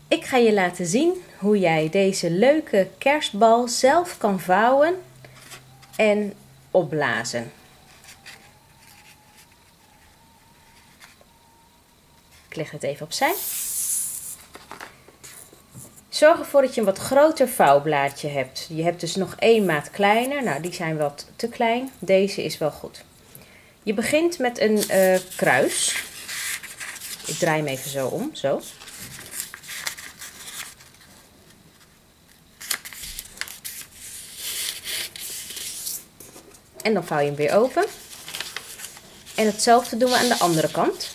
Ik ga je laten zien hoe jij deze leuke kerstbal zelf kan vouwen en opblazen. Ik leg het even opzij. Zorg ervoor dat je een wat groter vouwblaadje hebt. Je hebt dus nog 1 maat kleiner. Nou, die zijn wat te klein. Deze is wel goed. Je begint met een kruis. Ik draai hem even zo om, zo. En dan vouw je hem weer open. En hetzelfde doen we aan de andere kant.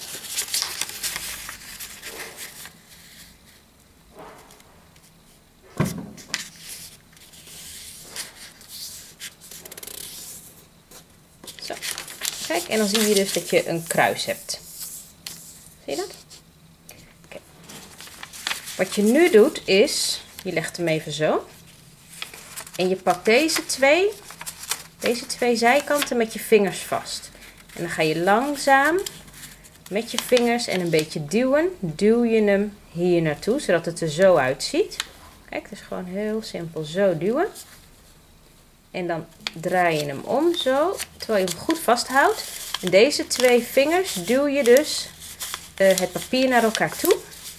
Zo. Kijk, en dan zie je dus dat je een kruis hebt. Zie je dat? Kijk. Wat je nu doet is, je legt hem even zo. En je pakt deze twee zijkanten met je vingers vast. En dan ga je langzaam met je vingers en een beetje duwen, duw je hem hier naartoe, zodat het er zo uitziet. Kijk, het is gewoon heel simpel, zo duwen. En dan draai je hem om zo, terwijl je hem goed vasthoudt. En deze 2 vingers duw je dus het papier naar elkaar toe.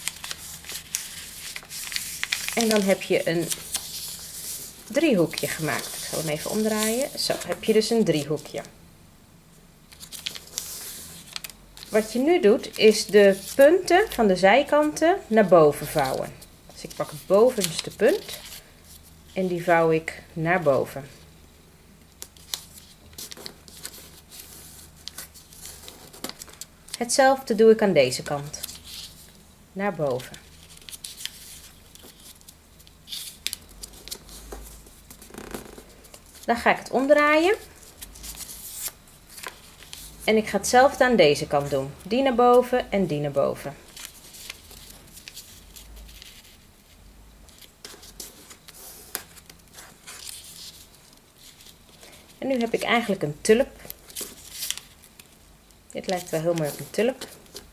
En dan heb je een driehoekje gemaakt. Ik zal hem even omdraaien. Zo heb je dus een driehoekje. Wat je nu doet is de punten van de zijkanten naar boven vouwen. Dus ik pak het bovenste punt en die vouw ik naar boven. Hetzelfde doe ik aan deze kant. Naar boven. Dan ga ik het omdraaien. En ik ga hetzelfde aan deze kant doen. Die naar boven en die naar boven. En nu heb ik eigenlijk een tulp. Dit lijkt wel heel mooi op een tulp.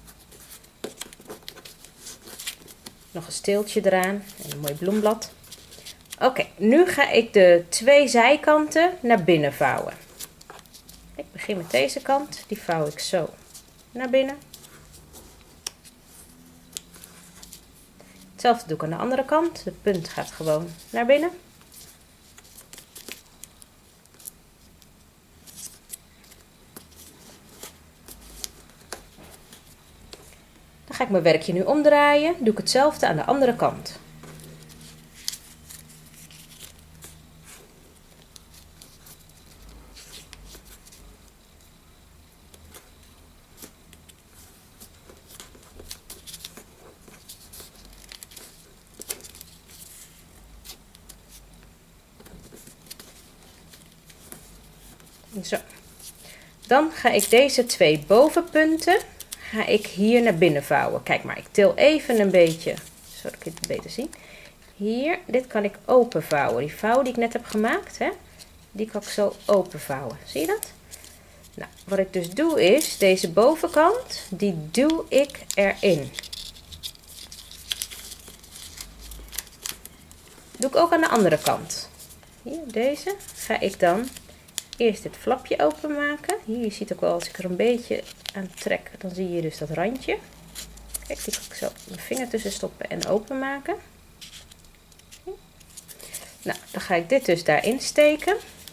Nog een steeltje eraan en een mooi bloemblad. Oké, nu ga ik de 2 zijkanten naar binnen vouwen. Ik begin met deze kant, die vouw ik zo naar binnen. Hetzelfde doe ik aan de andere kant. De punt gaat gewoon naar binnen. Dan ga ik mijn werkje nu omdraaien. Doe ik hetzelfde aan de andere kant. Zo. Dan ga ik deze 2 bovenpunten hier naar binnen vouwen. Kijk maar, ik til even een beetje, zodat ik het beter zie. Hier, dit kan ik open vouwen. Die vouw die ik net heb gemaakt, hè, die kan ik zo open vouwen. Zie je dat? Nou, wat ik dus doe is, deze bovenkant, die duw ik erin. Doe ik ook aan de andere kant. Hier, deze ga ik dan eerst dit flapje openmaken. Hier, je ziet ook wel als ik er een beetje aan trek, dan zie je dus dat randje. Kijk, die kan ik zo mijn vinger tussen stoppen en openmaken. Nou, dan ga ik dit dus daarin steken.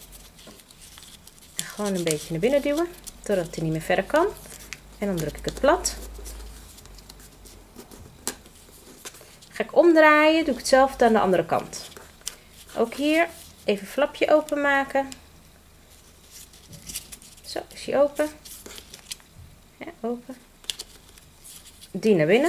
En gewoon een beetje naar binnen duwen, totdat hij niet meer verder kan. En dan druk ik het plat. Ga ik omdraaien, doe ik hetzelfde aan de andere kant. Ook hier even een flapje openmaken. Zo, is die open. Ja, open. Die naar binnen.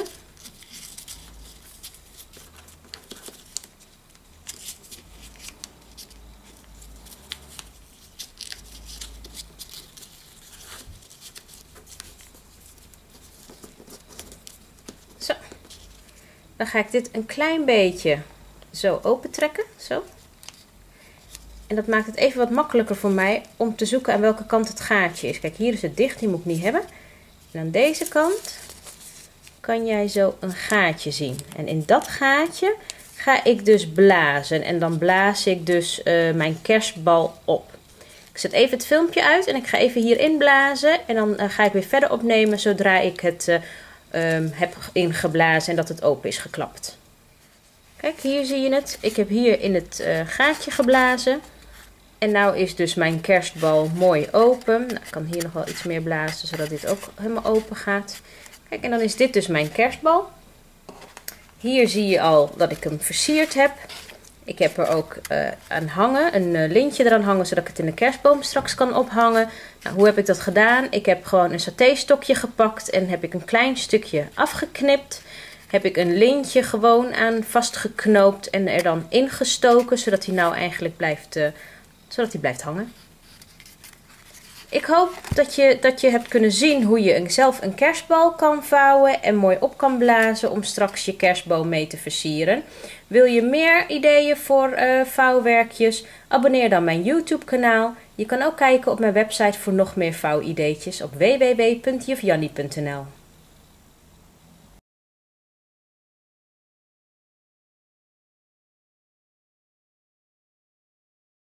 Zo. Dan ga ik dit een klein beetje zo open trekken. Zo. En dat maakt het even wat makkelijker voor mij om te zoeken aan welke kant het gaatje is. Kijk, hier is het dicht, die moet ik niet hebben. En aan deze kant kan jij zo een gaatje zien. En in dat gaatje ga ik dus blazen. En dan blaas ik dus mijn kerstbal op. Ik zet even het filmpje uit en ik ga even hierin blazen. En dan ga ik weer verder opnemen zodra ik het heb ingeblazen en dat het open is geklapt. Kijk, hier zie je het. Ik heb hier in het gaatje geblazen. En nou is dus mijn kerstbal mooi open. Nou, ik kan hier nog wel iets meer blazen, zodat dit ook helemaal open gaat. Kijk, en dan is dit dus mijn kerstbal. Hier zie je al dat ik hem versierd heb. Ik heb er ook aan hangen, een lintje eraan hangen, zodat ik het in de kerstboom straks kan ophangen. Nou, hoe heb ik dat gedaan? Ik heb gewoon een satéstokje gepakt en heb ik een klein stukje afgeknipt. Heb ik een lintje gewoon aan vastgeknoopt en er dan ingestoken, zodat hij nou eigenlijk blijft hangen. Ik hoop dat je hebt kunnen zien hoe je zelf een kerstbal kan vouwen en mooi op kan blazen om straks je kerstboom mee te versieren. Wil je meer ideeën voor vouwwerkjes? Abonneer dan mijn YouTube kanaal. Je kan ook kijken op mijn website voor nog meer vouwideetjes op www.jufjannie.nl.